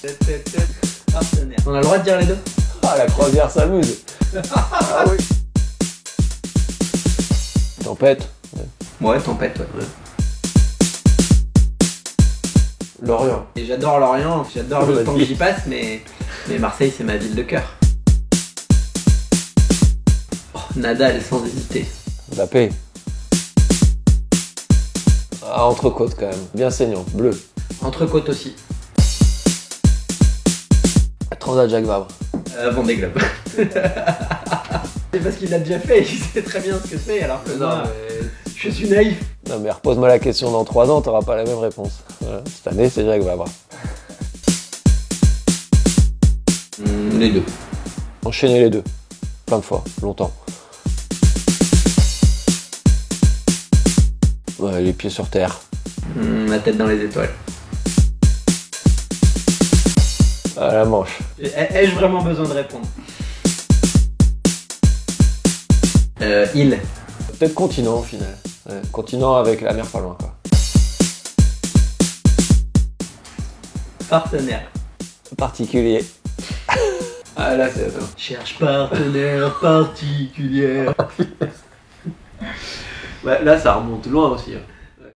Partenaire. On a le droit de dire les deux? Ah, la croisière s'amuse. Ah oui. Tempête. Ouais, Tempête, ouais. Lorient. Et j'adore Lorient, j'adore le temps que j'y passe, mais Marseille, c'est ma ville de cœur. Oh, Nadal, sans hésiter. La paix. Ah, entrecôte quand même. Bien saignant. Bleu. Entrecôte aussi. Transat Jacques Vabre. Vendée Globe. C'est parce qu'il l'a déjà fait, il sait très bien ce que c'est, alors que moi, je suis naïf. Non mais repose-moi la question dans 3 ans, t'auras pas la même réponse. Voilà. Cette année, c'est Jacques Vabre. Les deux. Enchaîner les deux. Plein de fois, longtemps. Ouais, les pieds sur terre. La tête dans les étoiles. À la Manche. Ai-je vraiment besoin de répondre? Île. Peut-être continent au final. Ouais, continent avec la mer pas loin quoi. Partenaire. Particulier. Ah là c'est attends. Cherche partenaire particulière. Ouais, là ça remonte loin aussi. Hein.